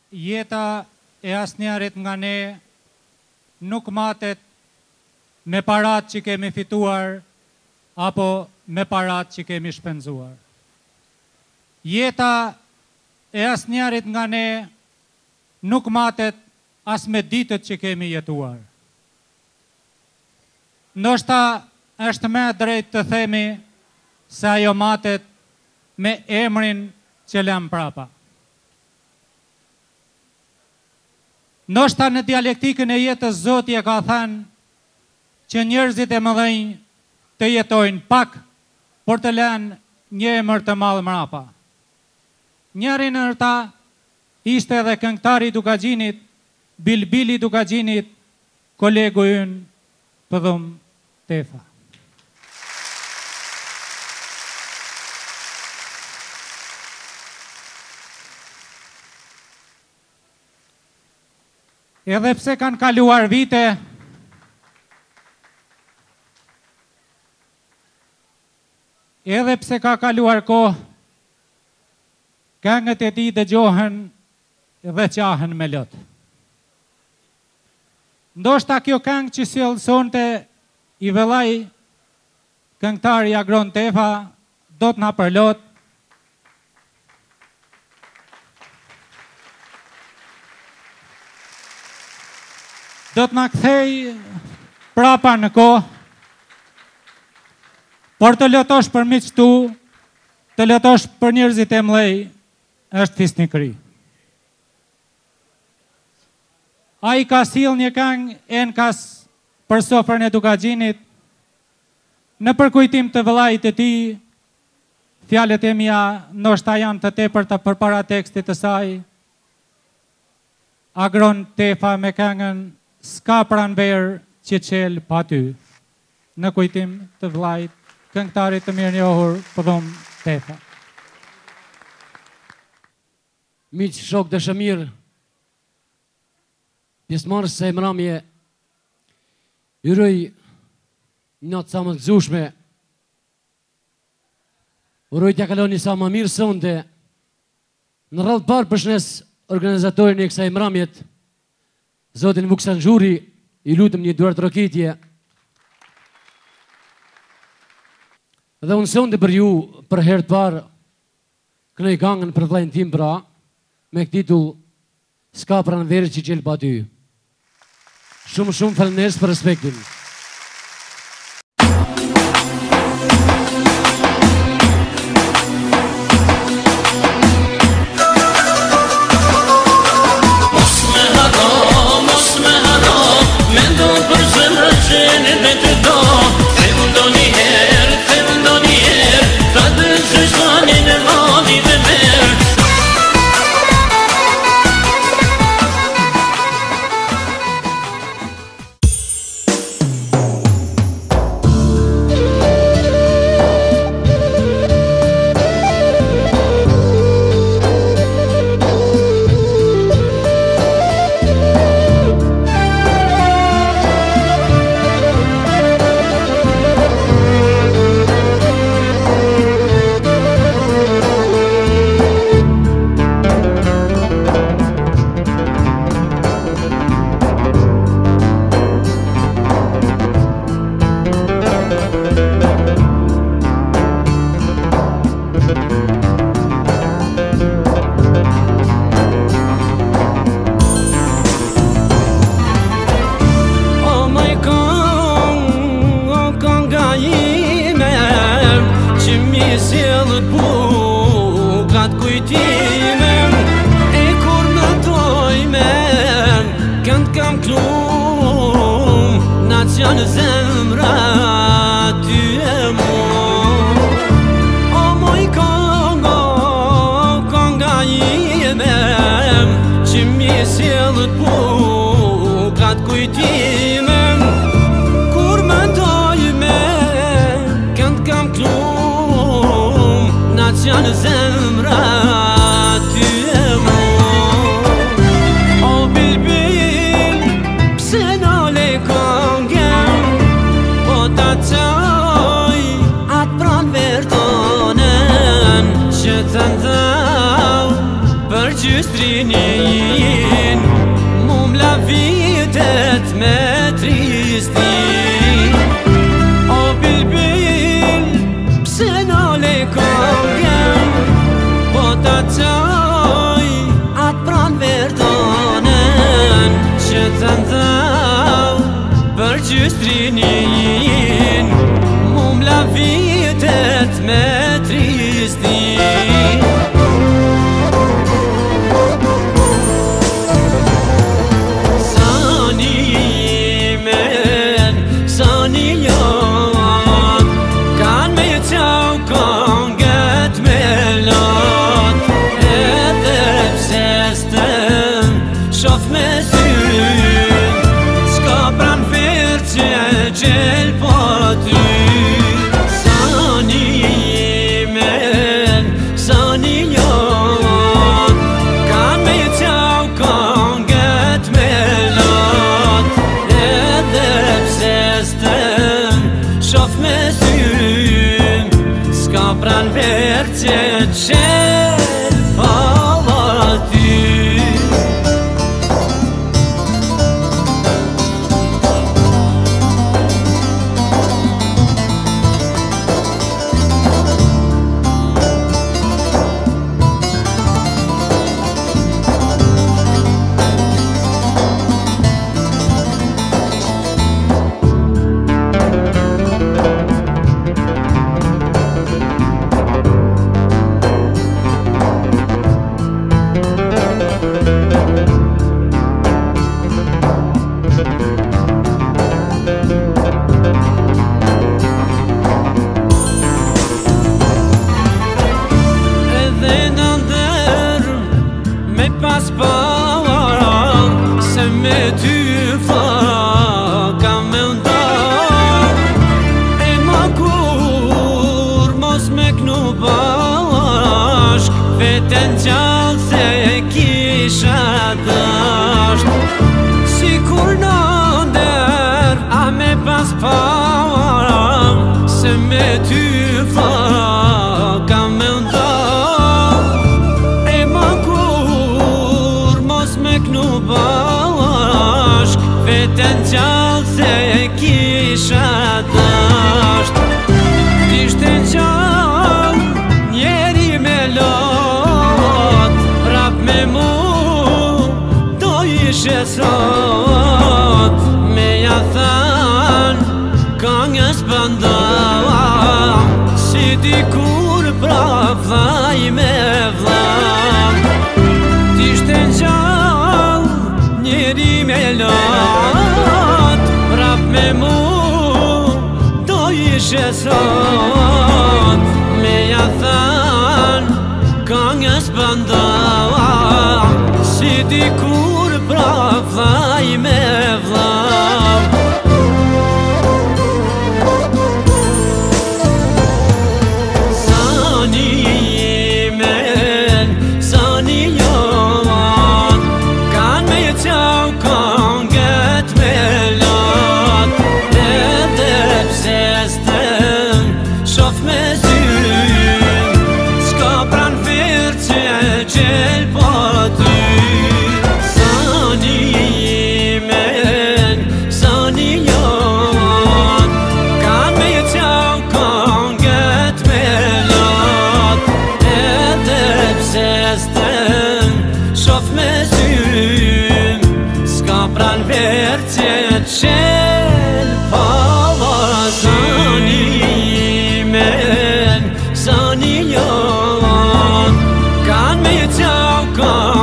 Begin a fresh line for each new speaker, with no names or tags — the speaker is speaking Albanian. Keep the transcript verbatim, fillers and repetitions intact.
jeta e asnjërit nga ne nuk matet me parat që kemi fituar apo me parat që kemi shpenzuar. Jeta e asnjërit nga ne nuk matet as me ditët që kemi jetuar. Ndoshta është më drejt të themi se ajo matet me emrin që lëm prapa. Ndoshta në dialektikën e jetës Zoti e ka thënë që njerëzit e mëdhenj të jetojnë pak, por të lënë një emër të madh mrapa. Njëri ndër ta ishte edhe këngëtari i Dukagjinit, Bilbili Dukagjinit, kolegu ynë Pëdhum Tefa. Edhe pse kanë kaluar vite, edhe pse ka kaluar kohë, këngët e tij dëgjohen dhe qahen me lot. Ndoshta kjo këngë që sjell sonte i vëllai këngëtari Agron Tefa do të na përlot. Do të na kthej prapa në kohë, por të lotosh për miq tu, të lotosh për njerëzit e mëdhej, është fisnikëri. Ai ka sill një këngë enkas për sofrën e Dukagjinit, në përkujtim të vëllait të tij. Fjalët e mia ndoshta janë të tepërta përpara tekstit të saj. Agron Tefa me këngën S'ka pranver që qel pa ty, në kujtim të vëllait, këngëtarit të mirë njohur Pëdhum Tefa.
Miq, shok dëshmir, pjesëmarrës së Emramje, uroj natë sa më të gëzueshme. Uroj t'ja kaloni sa më mirë sonte. Në radhë parë përshëndes organizatorin e kësaj Emramjet, Zotin Vuksan Xhuri, i lutëm një duart rokitje. Dhe unë sonte për ju, për herë të parë, kënoj këngën për vllajën tim pra, me titull S'ka pranver që qel pa ty. Shumë shumë faleminderit për respektin.
gjystrinin, mu mla vitet me tristi. O bilbil, pse nale kongen, po ta qaj atë pran verdonen, që të ndhau për gjystrinin, mu mla vitet me tristi. Pran verë që qelë pala ty. Pas para, se me ty fa ka me ndar, e ma kur mos me knu bashk, veten gjallë se kisha dasht. Si kur në nder, a me pas para, se me ty fa ka me ndar, me knu bashk, veten gjallë se kisha dasht. T'ishte gjallë, njeri me lot, prap me mu, do ishe sot. Me ja than, këngës bëndoa, si dikur prap vaj me vlam. T'ishte gjallë, njeri me lot, prap me mu, do ishe sot. Me ja than, këngës bëndoa, si dikur prap vaj me vlam. Shof me syn, s'ka pran verë që qelë pala. Zani men, zani jon, kan me qau